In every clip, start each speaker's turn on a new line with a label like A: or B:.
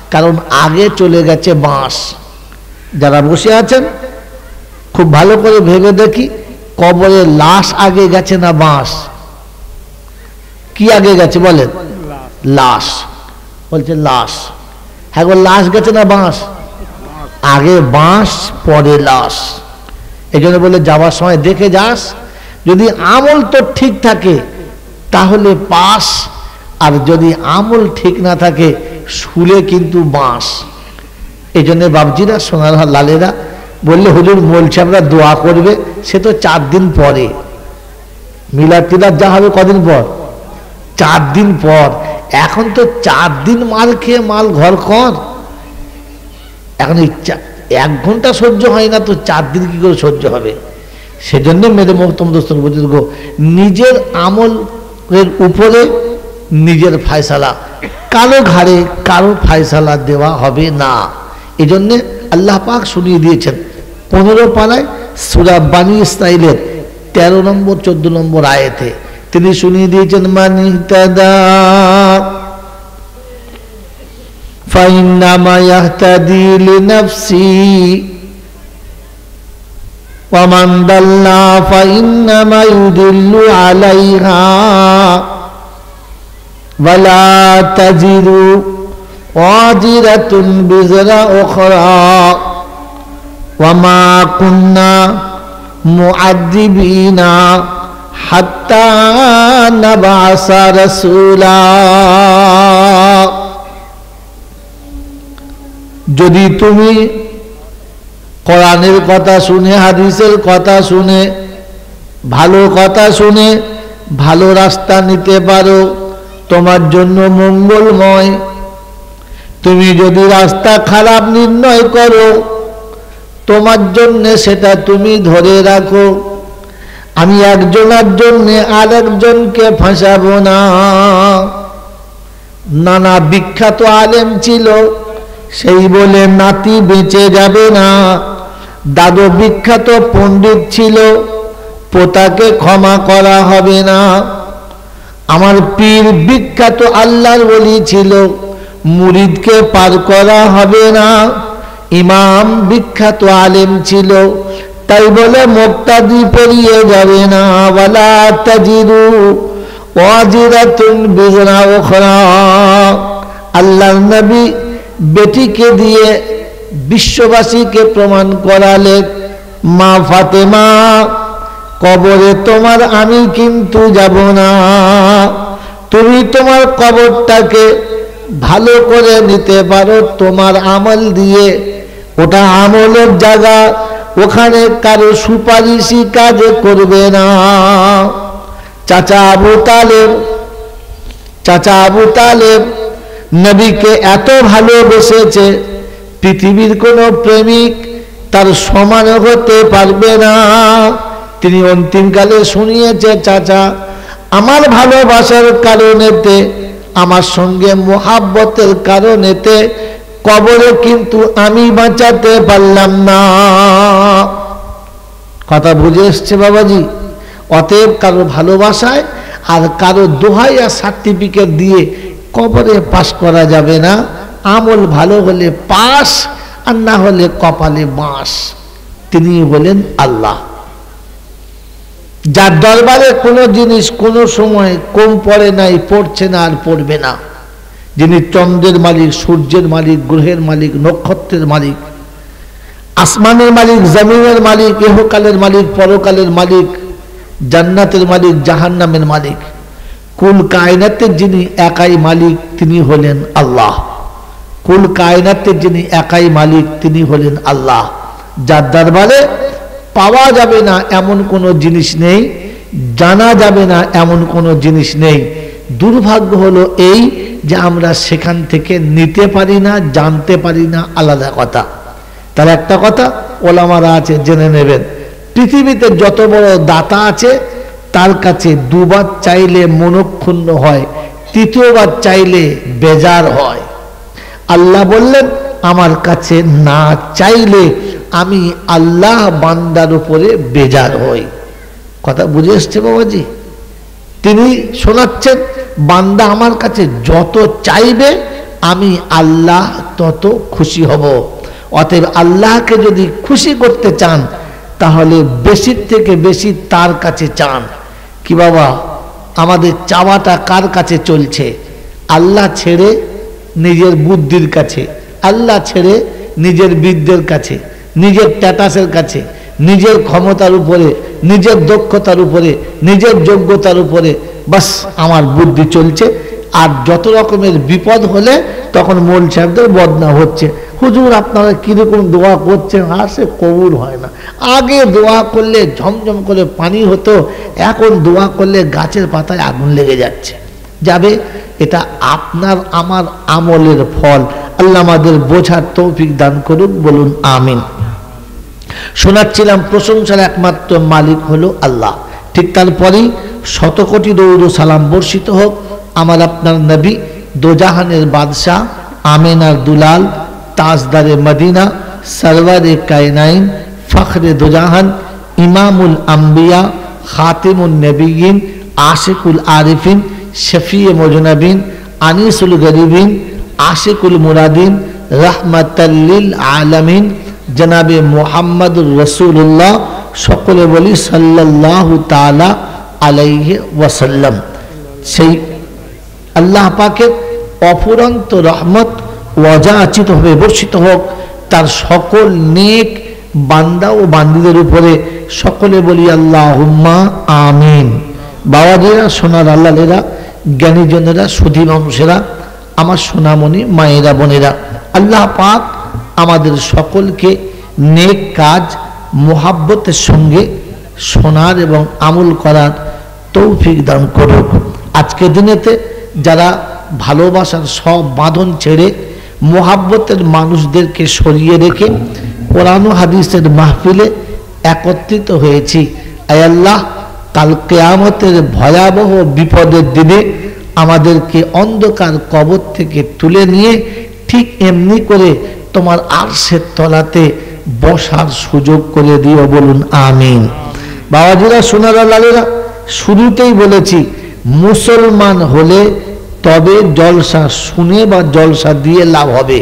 A: কারণ আগে চলে গেছে বাঁশ। যারা বসে আছেন খুব ভালো করে ভেবে দেখি, কবরে লাশ আগে গেছে না বাঁশ? কি আগে গেছে বলেন? লাশ। বলছে লাশ। হ্যাঁ গো, লাশ গেছে না বাঁশ? আগে বাঁশ পরে লাশ। এই জন্য বলে যাওয়ার সময় দেখে যাস, যদি আমল তো ঠিক থাকে তাহলে পাস, আর যদি আমল ঠিক না থাকে শুলে কিন্তু বাঁশ। এই জন্য বাবজিরা, সোনার লালেরা বললে হুজুর বলছে আমরা দোয়া করবে, সে তো 4 দিন পরে। মিলাদ টিলাদ যা হবে কদিন পর? 4 দিন পর। এখন তো 4 দিন মাল খেয়ে মাল ঘর কর। এখন 1 ঘন্টা সহ্য হয় না, তো 4 দিন কি করে সহ্য হবে? সেজন্য মেরে মোহতম দোস্ত বুজুর্গ, নিজের আমলের উপরে নিজের ফায়সালা, কারো ঘাড়ে কারো ফায়সালা দেওয়া হবে না। এই জন্যে আল্লাহ পাক শুনিয়ে দিয়েছেন 15 পারায় সূরা বানী ইসরাঈলের 13 নম্বর 14 নম্বর আয়াতে তিনি শুনিয়ে দিয়েছেন, মানি তাদা ফাইন্নামা ইয়াহতাদি লিনাফসি ওয়া মান দাল্লা ফাইন্নামা ইউদিল্লু আলাইহা ওয়ালা তাজিরু ওয়াজিরাতুন বিজরা উখরা ওয়া মা কুন্না মুআদ্দিবিনা হাত্তা নাবআসা রাসূলা। যদি তুমি কোরআনের কথা শুনে, হাদিসের কথা শুনে, ভালো কথা শুনে ভালো রাস্তা নিতে পারো, তোমার জন্য মঙ্গলময়। তুমি যদি রাস্তা খারাপ নির্ণয় করো, তোমার জন্য সেটা তুমি ধরে রাখো। আমি একজনের জন্য আরেকজনকে ফাঁসাবো না। নানা বিখ্যাত আলেম ছিল, সেই বলে নাতি বেঁচে যাবে না। দাদু বিখ্যাত পণ্ডিত ছিল, পোতাকে ক্ষমা করা হবে না। আমার পীর বিখ্যাত আল্লাহর ওলি ছিল, মুরিদকে পার করা হবে না। ইমাম বিখ্যাত আলেম ছিল, তাই বলে মুক্তাদি পেরিয়ে যাবে না। ওয়ালা তাজিরু ওয়াজিরাতুন বিজরা উখরা। আল্লাহর নবী বেটিকে দিয়ে বিশ্ববাসীকে প্রমাণ করালেন, মা ফাতেমা কবরে তোমার আমি কিন্তু যাব না। তুমি তোমার কবরটাকে ভালো করে নিতে পারো তোমার আমল দিয়ে। ওটা আমলের জায়গা, ওখানে কারো সুপারিশি কাজ করবে না। চাচা আবু তালেব নবীকে এত ভালোবেসেছে, পৃথিবীর কোনো প্রেমিক তার সমান হতে পারবে না। তিনি অন্তিমকালে শুনিয়েছে, চাচা আমার ভালোবাসার কারণেতে, আমার সঙ্গে মোহাব্বতের কারণেতে কবরে কিন্তু আমি বাঁচাতে পারলাম না। কথা বুঝে এসছে বাবাজি? অতএব কারো ভালোবাসায় আর কারো দোহাই আর সার্টিফিকেট দিয়ে কবরে পাস করা যাবে না। আমল ভালো হলে পাস, আর না হলে কপালে বাঁশ। তিনি বলেন আল্লাহ। যার দরবারে কোনো জিনিস কোনো সময় কম পড়ে নাই, পড়ছে না আর পড়বে না, যিনি চন্দ্রের মালিক, সূর্যের মালিক, গ্রহের মালিক, নক্ষত্রের মালিক, আসমানের মালিক, জমিনের মালিক, ইহকালের মালিক, পরকালের মালিক, জান্নাতের মালিক, জাহান্নামের মালিক, কুল কায়নাতের যিনি একাই মালিক তিনি হলেন আল্লাহ। কুল কায়নাতের যিনি একাই মালিক তিনি হলেন আল্লাহ। যার দরবারে পাওয়া যাবে না এমন কোনো জিনিস নেই, জানা যাবে না এমন কোনো জিনিস নেই। দুর্ভাগ্য হলো এই যে আমরা সেখান থেকে নিতে পারি না, জানতে পারি না, আলাদা কথা। তার একটা কথা ওলামারা আছে, জেনে নেবেন, পৃথিবীতে যত বড় দাতা আছে তার কাছে 2 বার চাইলে মনক্ষুণ্ণ হয়, 3য় বার চাইলে বেজার হয়। আল্লাহ বললেন আমার কাছে না চাইলে আমি আল্লাহ বান্দার উপরে বেজার হই। কথা বুঝে এসছে বাবাজি? তিনি শোনাচ্ছেন বান্দা আমার কাছে যত চাইবে আমি আল্লাহ তত খুশি হব। অতএব আল্লাহকে যদি খুশি করতে চান তাহলে বেশির থেকে বেশি তার কাছে চান। কি বাবা, আমাদের চাওয়াটা কার কাছে চলছে? আল্লাহ ছেড়ে নিজের বুদ্ধির কাছে, আল্লাহ ছেড়ে নিজের বিদ্যের কাছে, নিজের স্ট্যাটাসের কাছে, নিজের ক্ষমতার উপরে, নিজের দক্ষতার উপরে, নিজের যোগ্যতার উপরে বাস আমার বুদ্ধি চলছে। আর যত রকমের বিপদ হলে তখন মোল সাহেবদের বদনাম হচ্ছে, হুজুর আপনারা কিরকম দোয়া করছেন, আর সে কবুল হয় না। আগে দোয়া করলে ঝমঝম করে পানি হতো, এখন দোয়া করলে গাছের পাতায় আগুন লেগে যাচ্ছে। যাবে, এটা আপনার আমার আমলের ফল। আল্লাহ আমাদের বোঝার তৌফিক দান করুন, বলুন আমিন। শোনাচ্ছিলাম প্রশংসার একমাত্র মালিক হলো আল্লাহ। ঠিক তারপরেই শতকোটি দরুদ ও সালাম বর্ষিত হোক আমার আপনার নবী, দোজাহানের বাদশাহ, আমেনার দুলাল, তাজদারে মদিনা, সরওয়ারে কায়নাইন, ফখরে দোজাহান, ইমামুল আম্বিয়া, খাতিমুন নবিয়িন, আশিকুল আরিফিন, শফিয়ে মুজনবিন, আনিসুল গরিবিন, আশিকুল মুরাদিন, রহমাতাল লিল আলামিন, জনাবে মুহাম্মদুর রাসূলুল্লাহ, সকলে বলি সাল্লাল্লাহু তাআলা আলাইহি ওয়াসাল্লাম। সেই আল্লাহ পাকের অফুরন্ত রহমত ওয়াজাচিত হবে বর্ষিত হোক তার সকল নেক বান্দা ও বান্দীদের উপরে, সকলে বলি আল্লাহুম্মা আমিন। বাবাজিরা, সোনার আল্লাহেরা, জ্ঞানীজনেরা, সুধী মানুষেরা, আমার সোনামণি মায়েরা, বোনেরা, আল্লাহ পাক আমাদের সকলকে নেক কাজ মোহাব্বতের সঙ্গে শোনার এবং আমল করার তৌফিক দান করুক। আজকে দিনেতে যারা ভালোবাসার সব বাঁধন ছেড়ে মোহাব্বতের মানুষদেরকে সরিয়ে রেখে কোরআন ও হাদিসের মাহফিলে একত্রিত হয়েছি, আয় আল্লাহ, কাল কিয়ামতের ভয়াবহ বিপদের দিনে আমাদেরকে অন্ধকার কবর থেকে তুলে নিয়ে ঠিক এমনি করে তোমার আরশের তলাতে বসার সুযোগ করে দিও, বলুন আমিন। বাবাজিরা, সোনারা, লালেরা, শুরুতেই বলেছি মুসলমান হলে তবে জলসা শুনে বা জলসা দিয়ে লাভ হবে।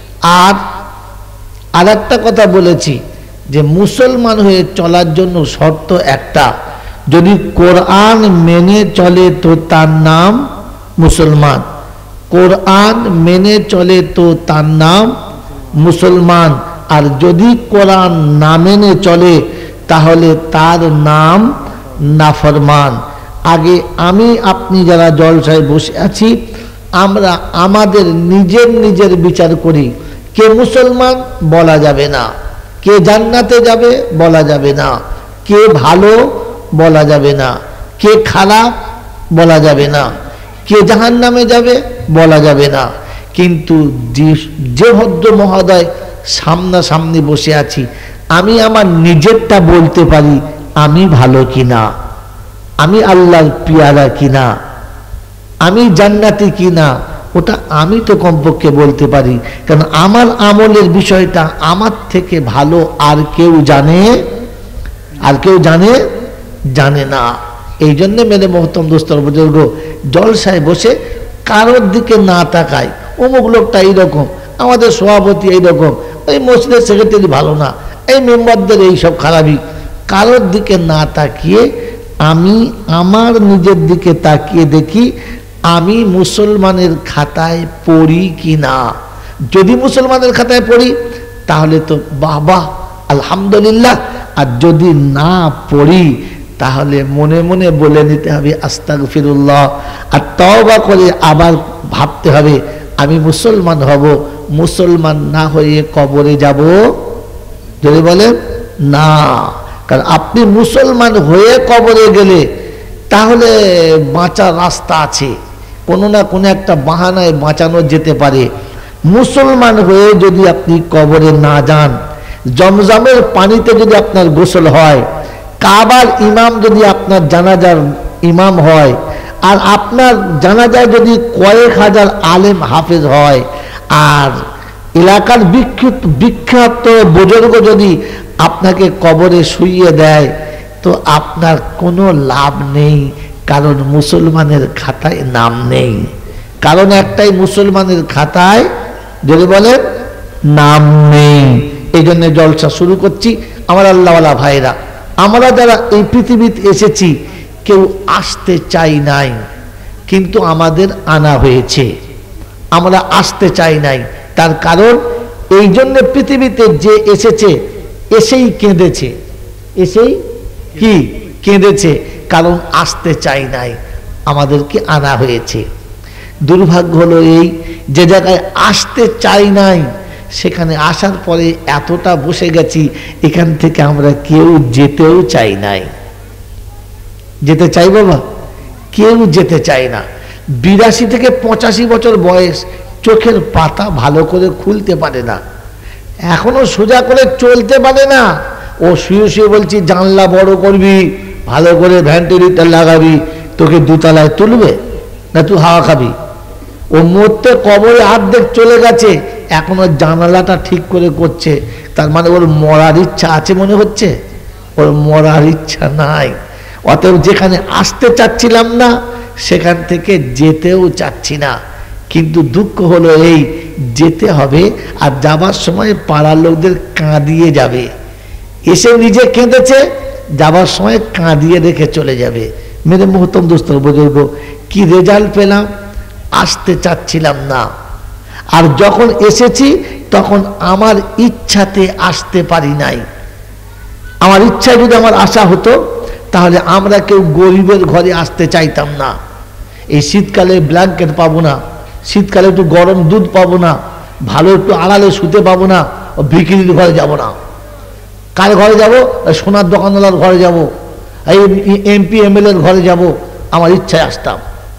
A: আর একটা কথা বলেছি যে মুসলমান হয়ে চলার জন্য শর্ত একটা, যদি কোরআন মেনে চলে তো তার নাম মুসলমান, কোরআন মেনে চলে তো তার নাম মুসলমান। আর যদি কোরআন না মেনে চলে তাহলে তার নাম নাফরমান। আগে আমি আপনি যারা জলসায় বসে আছি, আমরা আমাদের নিজের নিজের বিচার করি। কে মুসলমান বলা যাবে না, কে জান্নাতে যাবে বলা যাবে না, কে ভালো বলা যাবে না, কে খারাপ বলা যাবে না, কে জাহান্নামে যাবে বলা যাবে না। কিন্তু যে ভদ্র মহোদয় সামনাসামনি বসে আছি, আমি আমার নিজেরটা বলতে পারি, আমি ভালো কিনা, আমি আল্লাহর পিয়ারা কিনা, আমি জান্নাতি কিনা, ওটা আমি তো কমপক্ষে বলতে পারি। কারণ আমার আমলের বিষয়টা আমার থেকে ভালো আর কেউ জানে, আর কেউ জানে না। এই জন্য মেরে মহতম দোস্তর বুজুর্গ, জলসায় বসে কারোর দিকে না তাকায়, অমুক লোকটা এইরকম, আমাদের সভাপতি এইরকম, এই মসজিদের সেক্রেটারি ভালো না, এই মেম্বারদের এইসব খারাপই, কারোর দিকে না তাকিয়ে আমি আমার নিজের দিকে তাকিয়ে দেখি আমি মুসলমানের খাতায় পড়ি কি না। যদি মুসলমানের খাতায় পড়ি তাহলে তো বাবা আলহামদুলিল্লাহ, আর যদি না পড়ি তাহলে মনে মনে বলে নিতে হবে আস্তাগফিরুল্লাহ, আর তওবা করে আবার ভাবতে হবে আমি মুসলমান হব। মুসলমান না হয়ে কবরে যাব? যদি বলেন না, কারণ আপনি মুসলমান হয়ে কবরে গেলে তাহলে বাঁচার রাস্তা আছে, কোনো না কোনো একটা বাহানায় বাঁচানো যেতে পারে। মুসলমান হয়ে যদি আপনি কবরে না যান, জমজমের পানিতে যদি আপনার গোসল হয়, কাবার ইমাম যদি আপনার জানাজার ইমাম হয়, আর আপনার জানাজায় যদি কয়েক হাজার আলেম হাফেজ হয়, আর এলাকার বিখ্যাত বুজুর্গ যদি আপনাকে কবরে শুইয়ে দেয়, তো আপনার কোনো লাভ নেই, কারণ মুসলমানের খাতায় নাম নেই। কারণ একটাই, মুসলমানের খাতায় যদি বলেন নাম নেই। এই জন্য জলসা শুরু করছি। আমার আল্লাহওয়ালা ভাইরা, আমরা যারা এই পৃথিবীতে এসেছি কেউ আসতে চাই নাই, কিন্তু আমাদের আনা হয়েছে। আমরা আসতে চাই নাই, তার কারণ এই জন্য পৃথিবীতে যে এসেছে এসেই কেঁদেছে, এসেই কি কেঁদেছে, কারণ আসতে চাই নাই, আমাদেরকে আনা হয়েছে। দুর্ভাগ্য হলো এই, যে জায়গায় আসতে চাই নাই সেখানে আসার পরে এতটা বসে গেছি, এখান থেকে আমরা কেউ যেতেও চাই নাই। যেতে চাই বাবা? কেউ যেতে চায় না। 82 থেকে 85 বছর বয়স, চোখের পাতা ভালো করে খুলতে পারে না, এখনো সোজা করে চলতে পারে না। ও শুয়ে শুয়ে বলছি জানলা বড় করবি, ভালো করে ভেন্টিলেটর লাগাবি, তোকে দুতলায় তুলবে না তুই হাওয়া খাবি। ও মরতে কবরে অর্ধেক চলে গেছে, এখনো জানালাটা ঠিক করে করছে। তার মানে ওর মরার ইচ্ছা আছে মনে হচ্ছে? ওর মরার ইচ্ছা নাই। অতএব যেখানে আসতে চাচ্ছিলাম না সেখান থেকে যেতেও চাচ্ছি না। কিন্তু দুঃখ হলো এই, যেতে হবে, আর যাবার সময় পাড়ার লোকদের কাঁদিয়ে যাবে। এসে নিজে কেঁদেছে, যাবার সময় কাঁদিয়ে রেখে চলে যাবে। মেরে মোহতম দোস্ত বুজুর্গ, কি রেজাল্ট পেলাম? আসতে চাচ্ছিলাম না, আর যখন এসেছি তখন আমার ইচ্ছাতে আসতে পারি নাই। আমার ইচ্ছায় যদি আমার আশা হতো তাহলে আমরা কেউ গরিবের ঘরে আসতে চাইতাম না। এই শীতকালে ব্ল্যাঙ্কেট পাবো না, শীতকালে একটু গরম দুধ পাবো না, ভালো একটু আড়ালে শুতে পাবো না, ভিখিরির ঘরে যাব না। কার ঘরে যাব? সোনার দোকানওয়ালার ঘরে যাব, এই এমপি এমএলএর ঘরে যাব। আমার ইচ্ছায় আসতাম,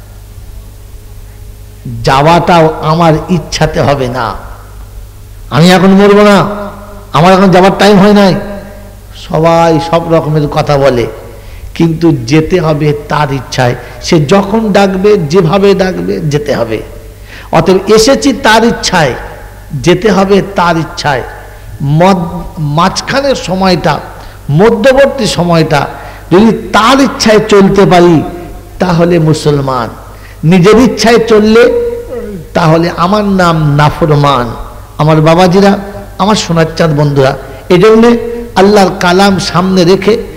A: যাওয়াটাও আমার ইচ্ছাতে হবে না। আমি এখন মরবো না, আমার এখন যাবার টাইম হয় নাই। সবাই সব রকমের কথা বলে, কিন্তু যেতে হবে তার ইচ্ছায়। সে যখন ডাকবে, যেভাবে ডাকবে, যেতে হবে। অতএব এসেছি তার ইচ্ছায়, যেতে হবে তার ইচ্ছায়। মাঝখানের সময়টা, মধ্যবর্তী সময়টা যদি তার ইচ্ছায় চলতে পারি তাহলে মুসলমান। নিজের ইচ্ছায় চললে তাহলে আমার নাম নাফরমান। আমার বাবাজিরা, আমার সোনার চাঁদ বন্ধুরা, এই জন্যে আল্লাহর কালাম সামনে রেখে